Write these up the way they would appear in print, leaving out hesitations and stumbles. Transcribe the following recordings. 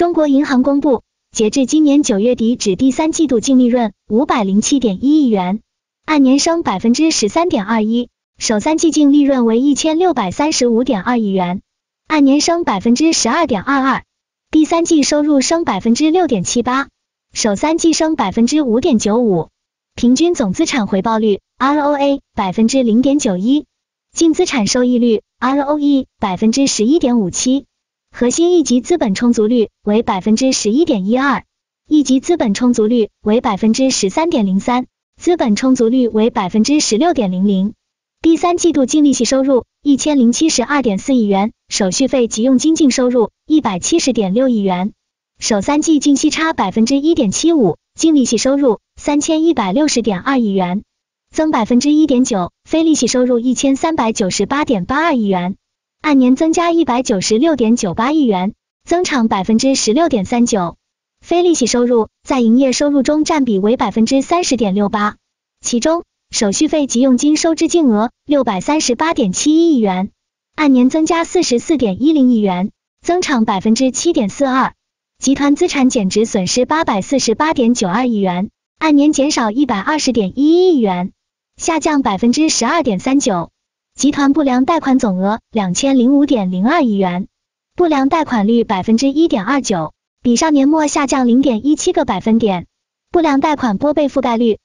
中国银行公布，截至今年9月底止第三季度净利润507.1亿元，按年升 13.21%， 首三季净利润为1635.2亿元，按年升 12.22%， 第三季收入升 6.78%， 首三季升 5.95%， 平均总资产回报率 ROA 0.91%， 净资产收益率 ROE 11.57%， 核心一级资本充足率为 11.12%， 一级资本充足率为 13.03%， 资本充足率为 16.00%。 第三季度净利息收入 1072.4 亿元，手续费及佣金净收入 170.6 亿元，首三季净息差 1.75%， 净利息收入 3160.2 亿元，增 1.9%， 非利息收入 1398.82 亿元，按年增加 196.98 亿元，增长 16.39%， 非利息收入在营业收入中占比为 30.68%， 其中手续费及佣金收支净额 638.71 亿元，按年增加 44.10 亿元，增长 7.42%， 集团资产减值损失 848.92 亿元，按年减少 120.11 亿元，下降 12.39%，集团不良贷款总额 2005.02 亿元，不良贷款率 1.29%， 比上年末下降 0.17个百分点，不良贷款拨备覆盖率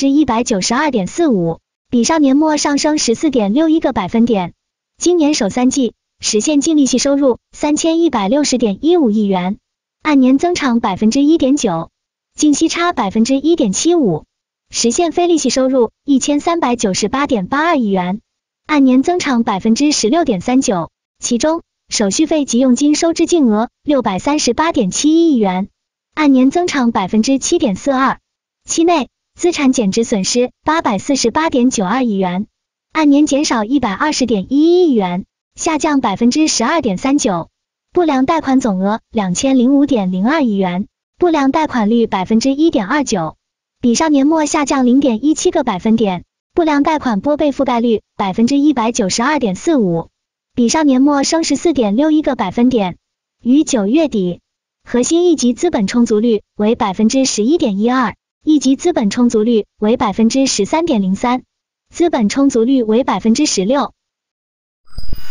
192.45%， 比上年末上升 14.61个百分点。今年首三季实现净利息收入 3160.15 亿元，按年增长 1.9%， 净息差 1.75%， 实现非利息收入 1398.82 亿元，按年增长 16.39%， 其中手续费及佣金收支净额 638.71 亿元，按年增长 7.42%， 期内资产减值损失 848.92 亿元，按年减少 120.11 亿元，下降 12.39%， 不良贷款总额 2005.02 亿元，不良贷款率 1.29%， 比上年末下降 0.17个百分点，不良贷款拨备覆盖率 192.45%， 比上年末升 14.61个百分点。于9月底，核心一级资本充足率为 11.12%， 一级资本充足率为 13.03%， 资本充足率为 16%。